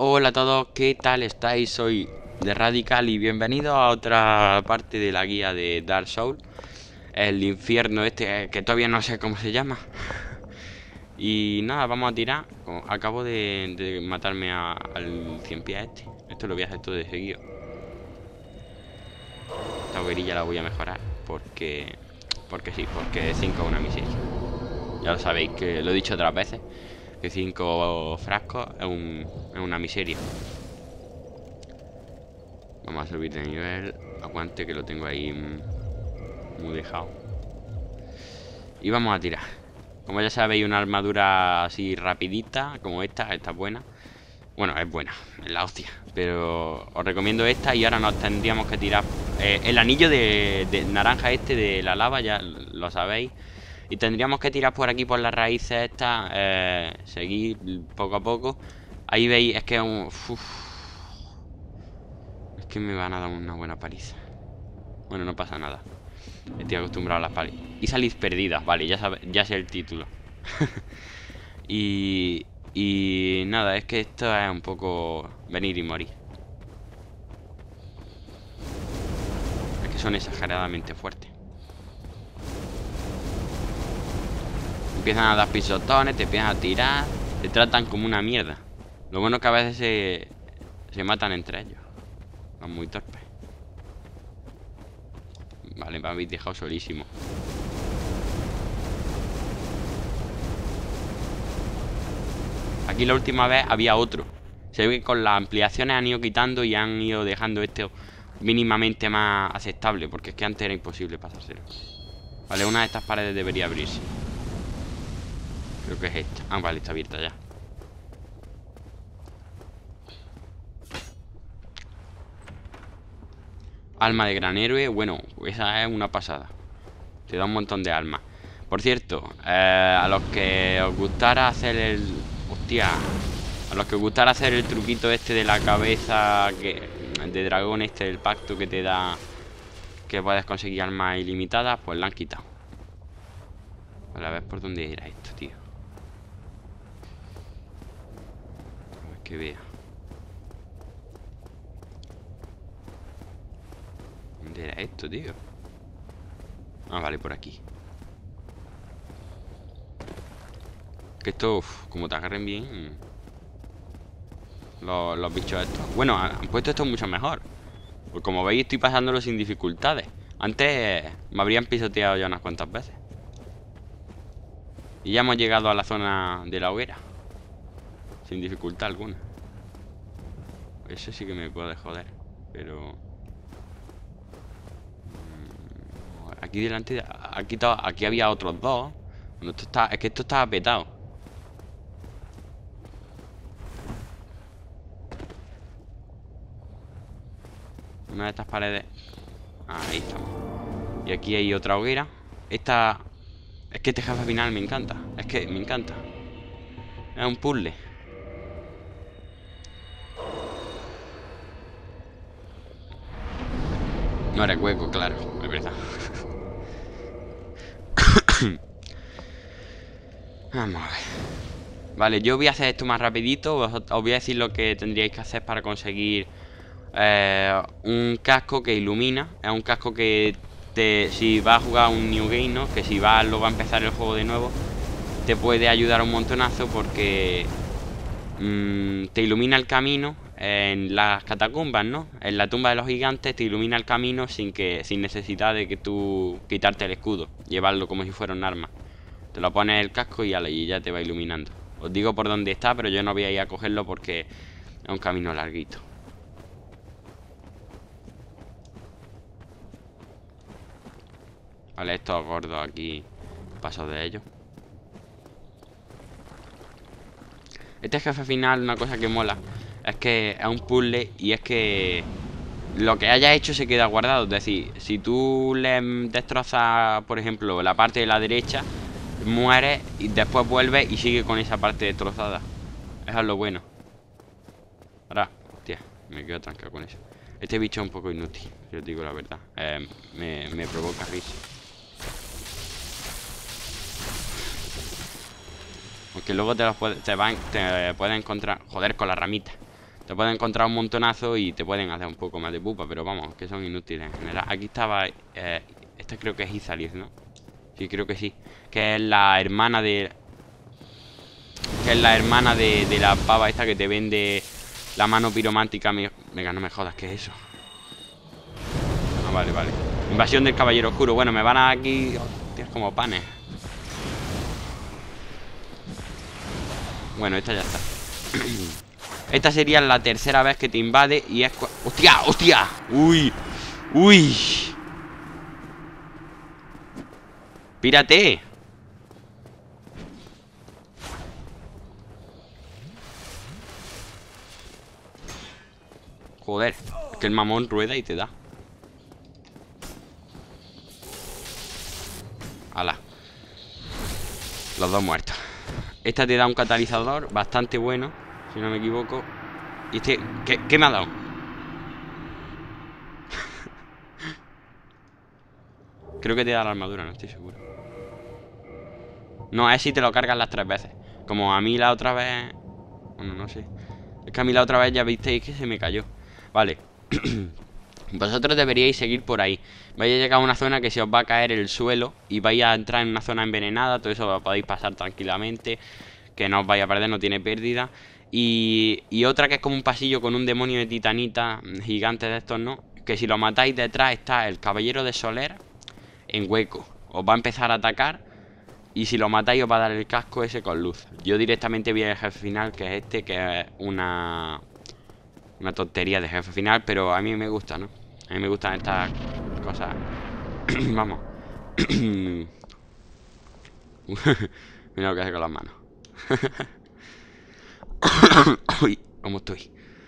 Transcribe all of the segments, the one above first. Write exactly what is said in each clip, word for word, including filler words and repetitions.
Hola a todos, ¿qué tal estáis? Soy de Radical y bienvenidos a otra parte de la guía de Dark Souls. El infierno este, eh, que todavía no sé cómo se llama. Y nada, vamos a tirar. Como acabo de, de matarme a- al cien pies este. Esto lo voy a hacer todo de seguido. Esta hoguerilla la voy a mejorar. Porque... Porque sí, porque cinco es una miseria. Ya lo sabéis, que lo he dicho otras veces. Que cinco frascos es, un, es una miseria. Vamos a subir de nivel. Aguante que lo tengo ahí muy dejado. Y vamos a tirar. Como ya sabéis, una armadura así rapidita, como esta, esta es buena. Bueno, es buena, es la hostia. Pero os recomiendo esta y ahora nos tendríamos que tirar eh, el anillo de, de naranja este de la lava, ya lo sabéis. Y tendríamos que tirar por aquí, por las raíces estas, eh, seguir poco a poco. Ahí veis, es que es un... Uf, es que me van a dar una buena paliza. Bueno, no pasa nada. Estoy acostumbrado a las palizas. Y salís perdidas, vale, ya, sabe, ya sé el título. y, y nada, es que esto es un poco venir y morir. Es que son exageradamente fuertes. Empiezan a dar pisotones, te empiezan a tirar, te tratan como una mierda. Lo bueno es que a veces se, se matan entre ellos. Van muy torpes. Vale, me habéis dejado solísimo. Aquí la última vez había otro. Se ve que con las ampliaciones han ido quitando y han ido dejando esto mínimamente más aceptable, porque es que antes era imposible pasárselo. Vale, una de estas paredes debería abrirse. Creo que es esta. Ah, vale, está abierta ya. Alma de gran héroe. Bueno, esa es una pasada. Te da un montón de almas. Por cierto, eh, a los que os gustara hacer el... Hostia. A los que os gustara hacer el truquito este de la cabeza que... de dragón este, el pacto que te da... que puedes conseguir almas ilimitadas, pues la han quitado. Vale, a ver por dónde era esto, tío. A ver que vea. ¿Dónde era esto, tío? Ah, vale, por aquí. Que esto, uf, como te agarren bien los, los bichos estos. Bueno, han puesto esto mucho mejor. Pues como veis, estoy pasándolo sin dificultades. Antes me habrían pisoteado ya unas cuantas veces. Y ya hemos llegado a la zona de la hoguera. Sin dificultad alguna. Eso sí que me puede joder. Pero... Aquí delante... Aquí, aquí había otros dos. Bueno, esto está, es que esto estaba petado. Una de estas paredes. Ahí estamos. Y aquí hay otra hoguera. Esta... Es que este jefe final me encanta. Es que me encanta. Es un puzzle. No eres hueco, claro. Es verdad. Vamos a ver. Vale, yo voy a hacer esto más rapidito. Os, os voy a decir lo que tendríais que hacer para conseguir eh, un casco que ilumina. Es un casco que te, si vas a jugar un New Game, ¿no? Que si vas luego a empezar el juego de nuevo, te puede ayudar un montonazo porque mmm, te ilumina el camino en las catacumbas, ¿no? En la tumba de los gigantes te ilumina el camino sin que sin necesidad de que tú quitarte el escudo, llevarlo como si fuera un arma. Te lo pones el casco y, y ya te va iluminando. Os digo por dónde está, pero yo no voy a ir a cogerlo porque es un camino larguito. Vale, estos gordos aquí, paso de ellos. Este jefe final, una cosa que mola, es que es un puzzle y es que lo que haya hecho se queda guardado. Es decir, si tú le destrozas, por ejemplo, la parte de la derecha, muere y después vuelve y sigue con esa parte destrozada. Eso es lo bueno. Ahora, hostia, me quedo trancado con eso. Este bicho es un poco inútil, si os digo la verdad. Eh, me, me provoca risa. Aunque luego te los puede, te van, te puede encontrar. Joder, con la ramita. Te pueden encontrar un montonazo y te pueden hacer un poco más de pupa, pero vamos, que son inútiles en general. Aquí estaba... Eh, esta creo que es Izalith, ¿no? Sí, creo que sí. Que es la hermana de... Que es la hermana de, de la pava esta que te vende la mano piromántica. Venga, no me jodas, ¿qué es eso? Ah, vale, vale. Invasión del caballero oscuro. Bueno, me van a aquí... Hostias, como panes. Bueno, esta ya está. Esta sería la tercera vez que te invade. Y es... ¡Hostia! ¡Hostia! ¡Uy! ¡Uy! ¡Pírate! Joder, es que el mamón rueda y te da. Ala. Los dos muertos. Esta te da un catalizador bastante bueno, si no me equivoco. Y este... ¿Qué, qué me ha dado? Creo que te da la armadura, no estoy seguro. No, es si te lo cargas las tres veces. Como a mí la otra vez... Bueno, no sé. Es que a mí la otra vez ya visteis que se me cayó. Vale. Vosotros deberíais seguir por ahí. Vais a llegar a una zona que se os va a caer el suelo y vais a entrar en una zona envenenada. Todo eso lo podéis pasar tranquilamente, que no os vais a perder, no tiene pérdida. Y, y otra que es como un pasillo con un demonio de titanita gigante de estos, ¿no? Que si lo matáis detrás está el caballero de Soler en hueco. Os va a empezar a atacar y si lo matáis os va a dar el casco ese con luz. Yo directamente voy al jefe final, que es este, que es una... Una tontería de jefe final, pero a mí me gusta, ¿no? A mí me gustan estas cosas. Vamos. Mira lo que hace con las manos. Uy, ¿cómo estoy?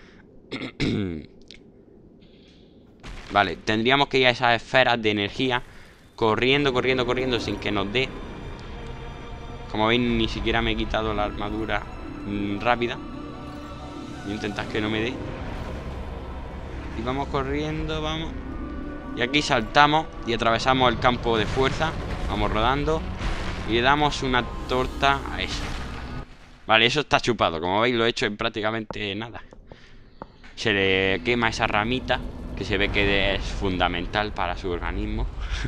Vale, tendríamos que ir a esas esferas de energía corriendo, corriendo, corriendo sin que nos dé. Como veis, ni siquiera me he quitado la armadura mmm, rápida. Voy a intentar que no me dé. Y vamos corriendo, vamos. Y aquí saltamos y atravesamos el campo de fuerza. Vamos rodando y le damos una torta a eso. Vale, eso está chupado. Como veis, lo he hecho en prácticamente nada. Se le quema esa ramita, que se ve que es fundamental para su organismo.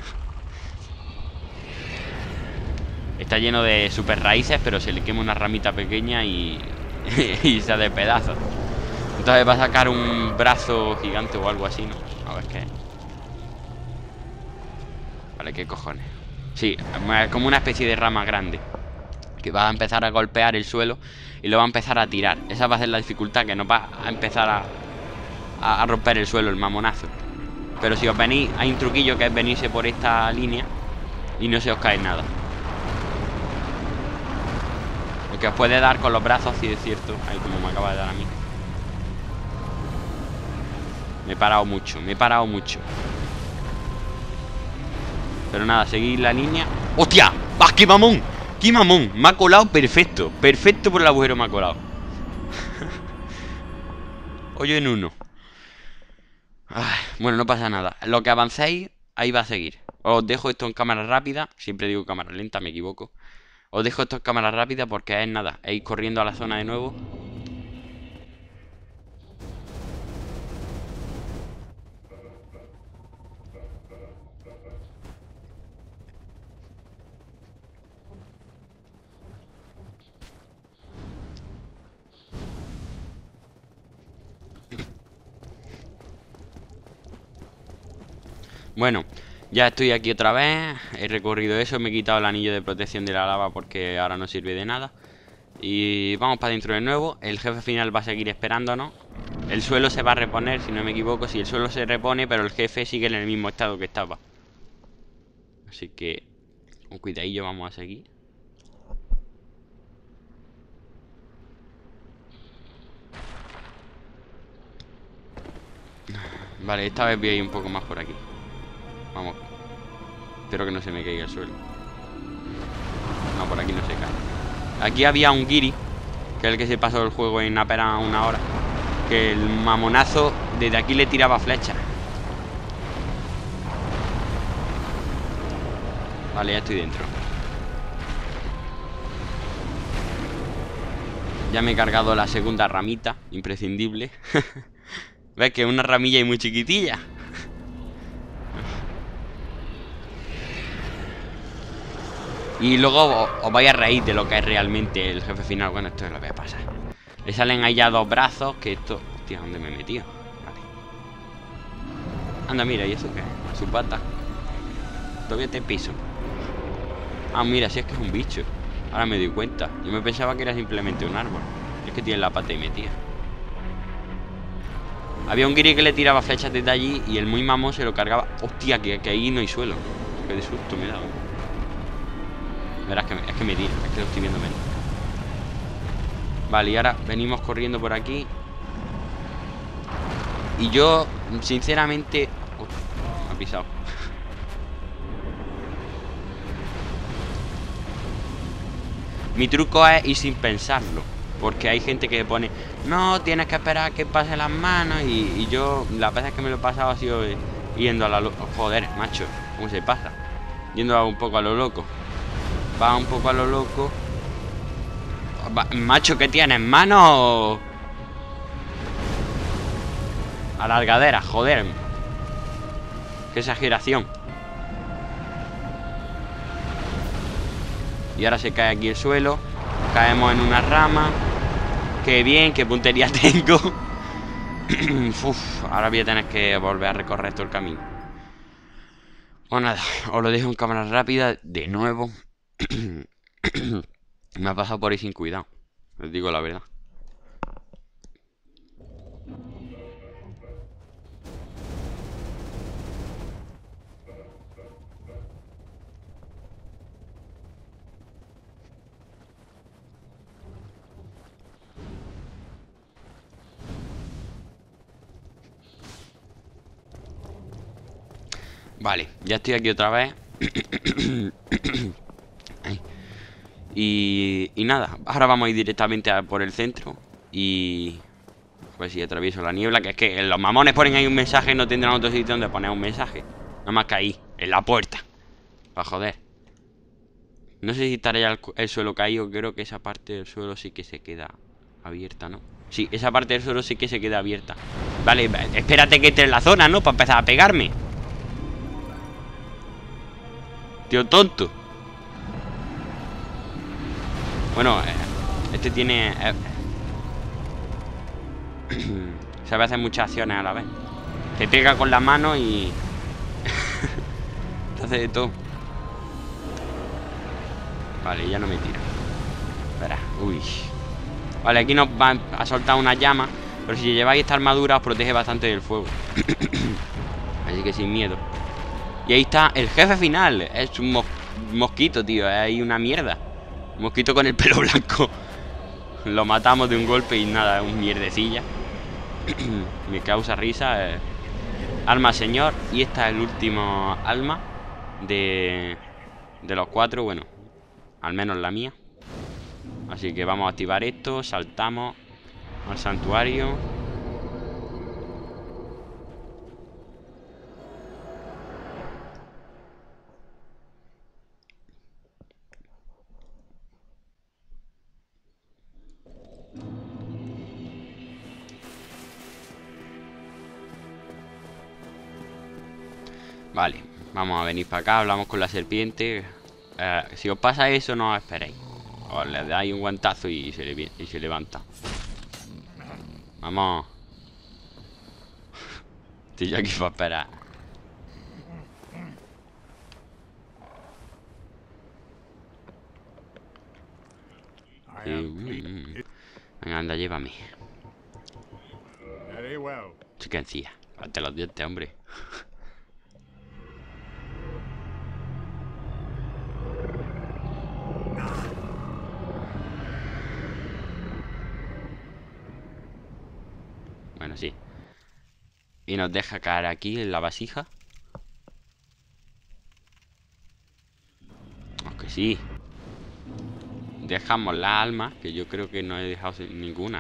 Está lleno de super raíces, pero se le quema una ramita pequeña y, y se hace pedazos. Entonces va a sacar un brazo gigante o algo así, ¿no? A ver qué. Vale, ¿qué cojones? Sí, es como una especie de rama grande que va a empezar a golpear el suelo y lo va a empezar a tirar. Esa va a ser la dificultad, que nos va a empezar a, a, a romper el suelo, el mamonazo. Pero si os venís, hay un truquillo que es venirse por esta línea y no se os cae nada. Lo que os puede dar con los brazos, si es cierto. Ahí como me acaba de dar a mí. Me he parado mucho, me he parado mucho. Pero nada, seguid la línea. ¡Hostia! ¡Ah, qué mamón! ¡Qué mamón! Me ha colado perfecto. Perfecto por el agujero me ha colado. Hoyo en uno. Ay, bueno, no pasa nada. Lo que avancéis, ahí va a seguir. Os dejo esto en cámara rápida. Siempre digo cámara lenta, me equivoco. Os dejo esto en cámara rápida porque es nada. Es ir corriendo a la zona de nuevo. Bueno, ya estoy aquí otra vez. He recorrido eso, me he quitado el anillo de protección de la lava porque ahora no sirve de nada. Y vamos para dentro de nuevo. El jefe final va a seguir esperándonos. El suelo se va a reponer, si no me equivoco. Si el suelo se repone, pero el jefe sigue en el mismo estado que estaba. Así que con cuidadillo vamos a seguir. Vale, esta vez voy a ir un poco más por aquí. Vamos. Espero que no se me caiga el suelo. No, por aquí no se cae. Aquí había un Giri, que es el que se pasó el juego en apenas una hora. Que el mamonazo desde aquí le tiraba flechas. Vale, ya estoy dentro. Ya me he cargado la segunda ramita, imprescindible. ¿Ves que es una ramilla y muy chiquitilla? Y luego os, os vais a reír de lo que es realmente el jefe final. Bueno, esto es lo que pasa. Le salen ahí ya dos brazos. Que esto... Hostia, ¿dónde me he metido? Vale. Anda, mira, ¿y eso qué es? Su pata. Todavía te piso. Ah, mira, si es que es un bicho. Ahora me doy cuenta. Yo me pensaba que era simplemente un árbol. Es que tiene la pata y metida. Había un guiri que le tiraba flechas desde allí y el muy mamón se lo cargaba. Hostia, que, que ahí no hay suelo. Qué de susto me he dado. Verás que me, es que me tira, es que lo estoy viendo menos. Vale, y ahora venimos corriendo por aquí. Y yo, sinceramente... Oh, me ha pisado. Mi truco es ir sin pensarlo. Porque hay gente que pone, no, tienes que esperar a que pasen las manos. Y, y yo, las veces que me lo he pasado ha sido yendo a la... Joder, macho, ¿cómo se pasa? Yendo un poco a lo loco. Va un poco a lo loco. Va, macho, ¿qué tienes? ¿Manos? Alargadera, joder. Qué exageración. Y ahora se cae aquí el suelo. Caemos en una rama. Qué bien, qué puntería tengo. Uf, ahora voy a tener que volver a recorrer todo el camino. O nada, os lo dejo en cámara rápida de nuevo. Me ha pasado por ahí sin cuidado. Os digo la verdad. Vale, ya estoy aquí otra vez. y, y nada, ahora vamos a ir directamente a por el centro. Y... a ver si atravieso la niebla. Que es que los mamones ponen ahí un mensaje y no tendrán otro sitio donde poner un mensaje. Nada más que ahí, en la puerta. Para joder. No sé si estará ya el, el suelo caído. Creo que esa parte del suelo sí que se queda abierta, ¿no? Sí, esa parte del suelo sí que se queda abierta. Vale, espérate que esté en la zona, ¿no? Para empezar a pegarme. Tío tonto. Bueno, este tiene... Eh, sabe hacer muchas acciones a la vez. Te pega con la mano y... te hace de todo. Vale, ya no me tira. Espera, uy. Vale, aquí nos van a soltar una llama. Pero si lleváis esta armadura os protege bastante del fuego. Así que sin miedo. Y ahí está el jefe final. Es un mos mosquito, tío. Es ahí una mierda. Un mosquito con el pelo blanco. Lo matamos de un golpe y nada, es un mierdecilla. Me causa risa. eh. Alma señor. Y esta es el último alma de, de los cuatro. Bueno, al menos la mía. Así que vamos a activar esto. Saltamos al santuario. Vale, vamos a venir para acá. Hablamos con la serpiente. eh, Si os pasa eso, no os esperéis. Os le dais un guantazo y se, le, y se levanta. Vamos. Estoy yo aquí para esperar. Sí, mm, venga, anda, llévame. Chiquencilla. Hazte los dientes, hombre. Bueno, sí. Y nos deja caer aquí en la vasija. Aunque sí. Dejamos la alma, que yo creo que no he dejado ninguna.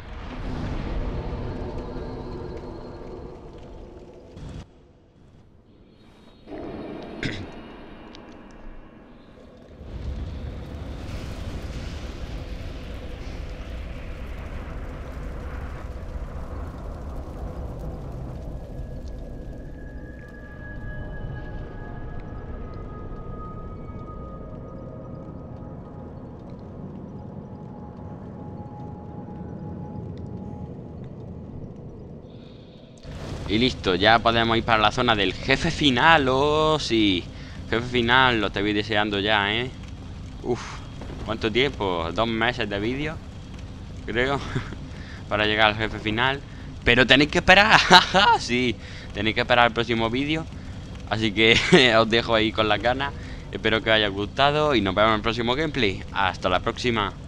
Y listo, ya podemos ir para la zona del jefe final. Oh, sí. Jefe final, lo estoy deseando ya, ¿eh? Uf, ¿cuánto tiempo? Dos meses de vídeo, creo, para llegar al jefe final. Pero tenéis que esperar. Sí, tenéis que esperar el próximo vídeo. Así que os dejo ahí con las ganas. Espero que os haya gustado y nos vemos en el próximo gameplay. Hasta la próxima.